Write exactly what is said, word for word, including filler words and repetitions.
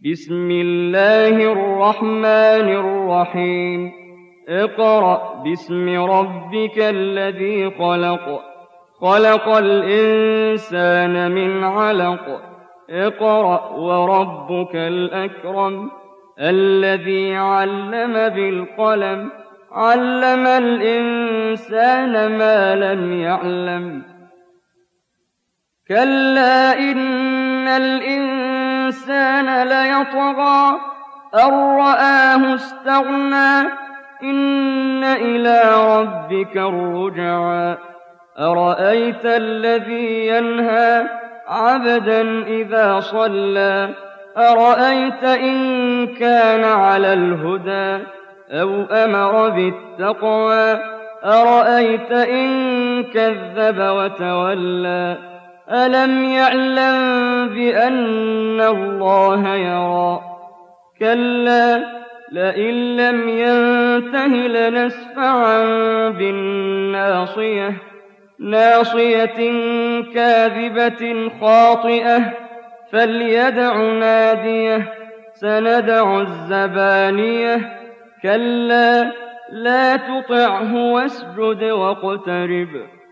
بسم الله الرحمن الرحيم اقرأ باسم ربك الذي خلق خلق الإنسان من علق اقرأ وربك الأكرم الذي علم بالقلم علم الإنسان ما لم يعلم كلا إن الإنسان ليطغى أن رآه استغنى إن إلى ربك الرجعى أرأيت الذي ينهى عبدا إذا صلى أرأيت إن كان على الهدى أو أمر بالتقوى أرأيت إن كذب وتولى ألم يعلم بأن الله يرى كلا لئن لم ينته لنسفعا بالناصية ناصية كاذبة خاطئة فليدع ناديه سندع الزبانية كلا لا تطعه واسجد واقترب